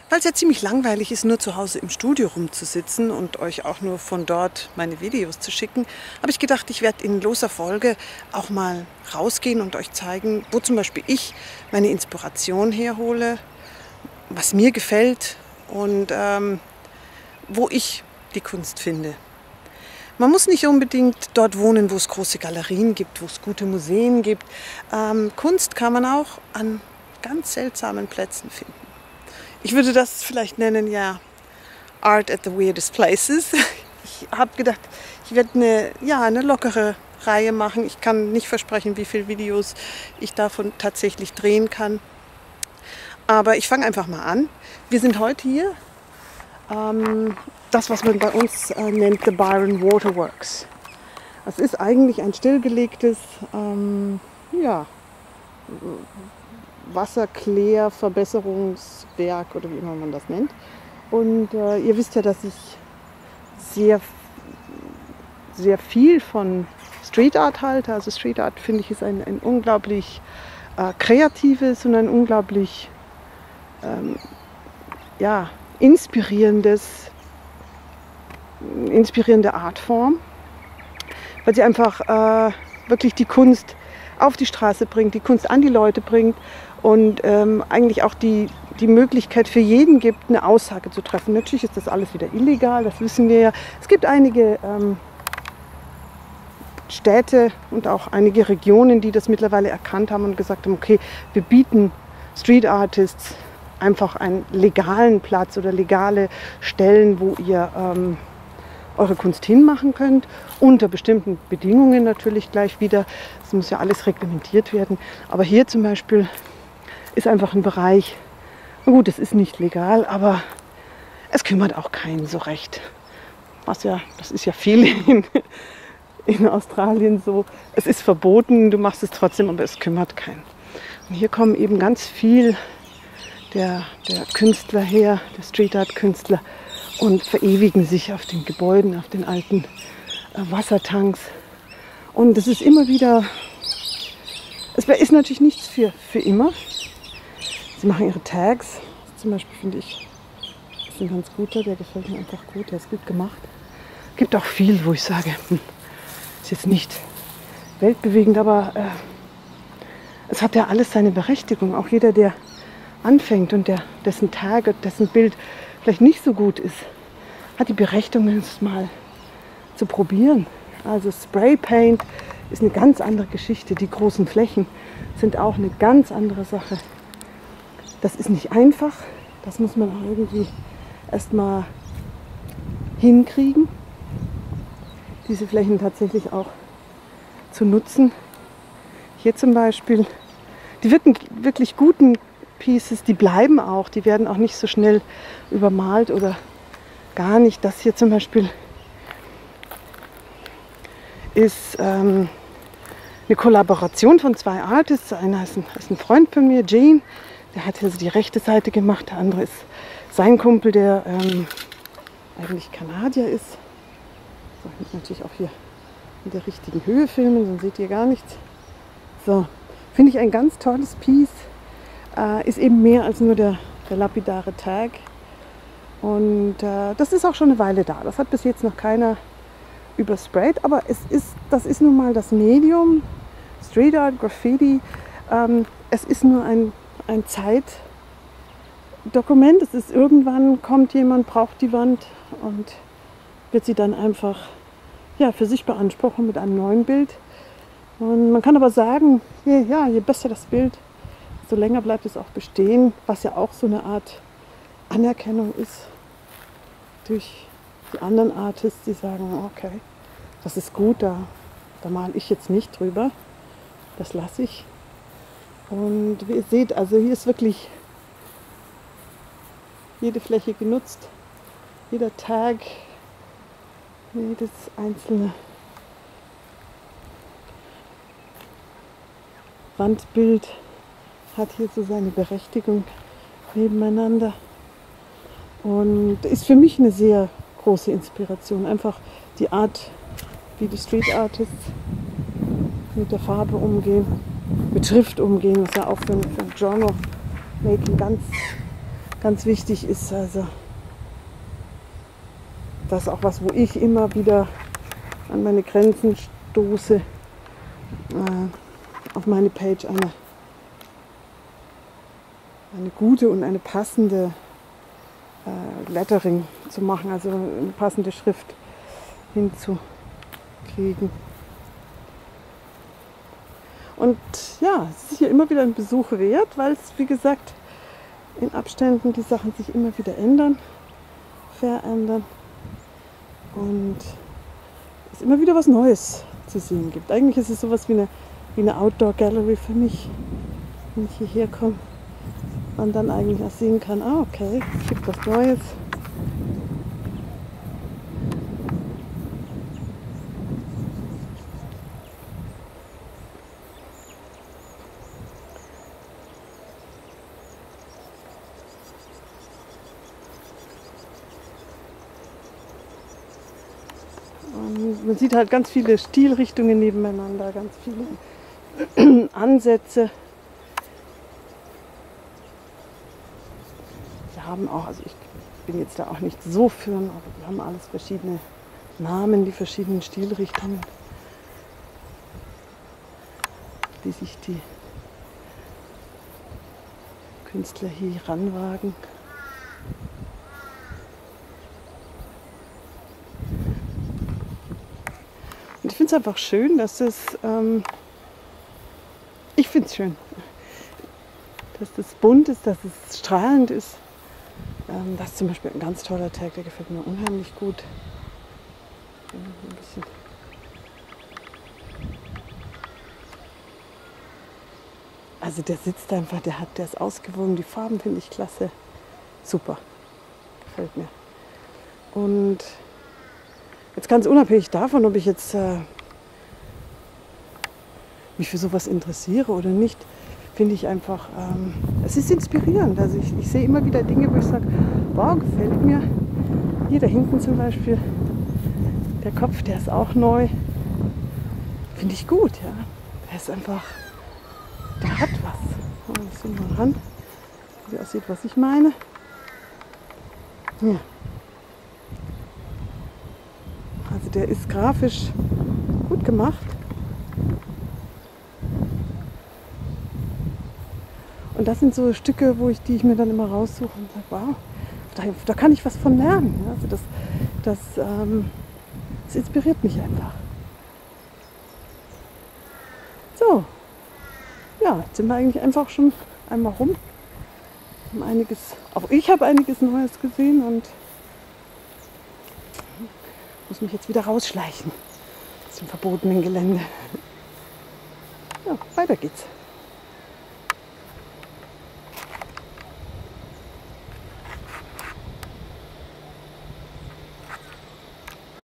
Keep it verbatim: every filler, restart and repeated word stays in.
Weil es ja ziemlich langweilig ist, nur zu Hause im Studio rumzusitzen und euch auch nur von dort meine Videos zu schicken, habe ich gedacht, ich werde in loser Folge auch mal rausgehen und euch zeigen, wo zum Beispiel ich meine Inspiration herhole, was mir gefällt und ähm, wo ich die Kunst finde. Man muss nicht unbedingt dort wohnen, wo es große Galerien gibt, wo es gute Museen gibt. Ähm, Kunst kann man auch an ganz seltsamen Plätzen finden. Ich würde das vielleicht nennen, ja, Art at the Weirdest Places. Ich habe gedacht, ich werde eine, ja, eine lockere Reihe machen. Ich kann nicht versprechen, wie viele Videos ich davon tatsächlich drehen kann. Aber ich fange einfach mal an. Wir sind heute hier, ähm, das, was man bei uns äh, nennt, The Byron Waterworks. Das ist eigentlich ein stillgelegtes, ähm, ja, Wasserklärverbesserungswerk oder wie immer man das nennt. Und äh, ihr wisst ja, dass ich sehr, sehr viel von Street Art halte. Also Street Art, finde ich, ist ein, ein unglaublich äh, kreatives und ein unglaublich ähm, ja, inspirierendes, inspirierende Artform, weil sie einfach äh, wirklich die Kunst auf die Straße bringt, die Kunst an die Leute bringt und ähm, eigentlich auch die, die Möglichkeit für jeden gibt, eine Aussage zu treffen. Natürlich ist das alles wieder illegal, das wissen wir ja. Es gibt einige ähm, Städte und auch einige Regionen, die das mittlerweile erkannt haben und gesagt haben, okay, wir bieten Street Artists einfach einen legalen Platz oder legale Stellen, wo ihr ähm, eure Kunst hinmachen könnt, unter bestimmten Bedingungen natürlich gleich wieder. Es muss ja alles reglementiert werden. Aber hier zum Beispiel ist einfach ein Bereich, na gut, es ist nicht legal, aber es kümmert auch keinen so recht. Was ja, das ist ja viel in, in Australien so. Es ist verboten, du machst es trotzdem, aber es kümmert keinen. Und hier kommen eben ganz viel der, der Künstler her, der Street Art Künstler, und verewigen sich auf den Gebäuden, auf den alten äh, Wassertanks. Und es ist immer wieder, es ist natürlich nichts für, für immer. Sie machen ihre Tags, zum Beispiel finde ich, das ist ein ganz guter, der gefällt mir einfach gut, der ist gut gemacht. Es gibt auch viel, wo ich sage, hm, ist jetzt nicht weltbewegend, aber äh, es hat ja alles seine Berechtigung. Auch jeder, der anfängt und der, dessen Tag, dessen Bild vielleicht nicht so gut ist, hat die Berechtigung, es mal zu probieren. Also Spray Paint ist eine ganz andere Geschichte. Die großen Flächen sind auch eine ganz andere Sache. Das ist nicht einfach. Das muss man auch irgendwie erstmal hinkriegen, diese Flächen tatsächlich auch zu nutzen. Hier zum Beispiel, die wirklich, wirklich guten Pieces, die bleiben auch, die werden auch nicht so schnell übermalt oder gar nicht. Das hier zum Beispiel ist ähm, eine Kollaboration von zwei Artists. Einer ist ein, ist ein Freund von mir, Jane, der hat also die rechte Seite gemacht, der andere ist sein Kumpel, der ähm, eigentlich Kanadier ist. So, ich muss natürlich auch hier in der richtigen Höhe filmen, sonst seht ihr gar nichts. So, finde ich ein ganz tolles Piece. Äh, ist eben mehr als nur der, der lapidare Tag. Und äh, das ist auch schon eine Weile da. Das hat bis jetzt noch keiner übersprayt, aber es ist, das ist nun mal das Medium, Street Art, Graffiti. Ähm, es ist nur ein, ein Zeitdokument. Es ist irgendwann, kommt jemand, braucht die Wand und wird sie dann einfach ja, für sich beanspruchen mit einem neuen Bild. Und man kann aber sagen, je, ja, je besser das Bild, so länger bleibt es auch bestehen, was ja auch so eine Art Anerkennung ist durch die anderen Artists, die sagen, okay, das ist gut, da, da male ich jetzt nicht drüber, das lasse ich. Und wie ihr seht, also hier ist wirklich jede Fläche genutzt, jeder Tag, jedes einzelne Wandbild hat hier so seine Berechtigung nebeneinander und ist für mich eine sehr große Inspiration. Einfach die Art, wie die Street Artists mit der Farbe umgehen, mit Schrift umgehen, was ja auch für ein, für ein Genre-Making ganz ganz wichtig ist. Also das ist auch was, wo ich immer wieder an meine Grenzen stoße, äh, auf meine Page eine, eine gute und eine passende äh, Lettering zu machen, also eine passende Schrift hinzukriegen. Und ja, es ist hier immer wieder ein Besuch wert, weil es, wie gesagt, in Abständen die Sachen sich immer wieder ändern, verändern und es immer wieder was Neues zu sehen gibt. Eigentlich ist es sowas wie eine, wie eine Outdoor-Gallery für mich, wenn ich hierher komme und dann eigentlich auch sehen kann, ah okay, es gibt was Neues. Und man sieht halt ganz viele Stilrichtungen nebeneinander, ganz viele Ansätze. Wir haben auch, also ich bin jetzt da auch nicht so firm, aber wir haben alles verschiedene Namen, die verschiedenen Stilrichtungen, die sich die Künstler hier ranwagen. Und ich finde es einfach schön, dass es, ähm, ich finde es schön, dass das bunt ist, dass es strahlend ist. Ähm, das ist zum Beispiel ein ganz toller Tag, der gefällt mir unheimlich gut. Ein bisschen. Also der sitzt einfach, der hat, der ist ausgewogen, die Farben finde ich klasse. Super, gefällt mir. Und jetzt ganz unabhängig davon, ob ich jetzt äh, mich für sowas interessiere oder nicht, finde ich einfach, ähm, es ist inspirierend. Also ich, ich sehe immer wieder Dinge, wo ich sage, wow, gefällt mir. Hier da hinten zum Beispiel, der Kopf, der ist auch neu. Finde ich gut, ja. Der ist einfach, der hat was. Ich zoome mal ran, wie aussieht, was ich meine. Ja. Also der ist grafisch gut gemacht. Und das sind so Stücke, wo ich, die ich mir dann immer raussuche und sage, wow, da, da kann ich was von lernen. Also das, das, ähm, das inspiriert mich einfach. So, ja, jetzt sind wir eigentlich einfach schon einmal rum. Haben einiges, auch ich habe einiges Neues gesehen und muss mich jetzt wieder rausschleichen aus dem verbotenen Gelände. Ja, weiter geht's.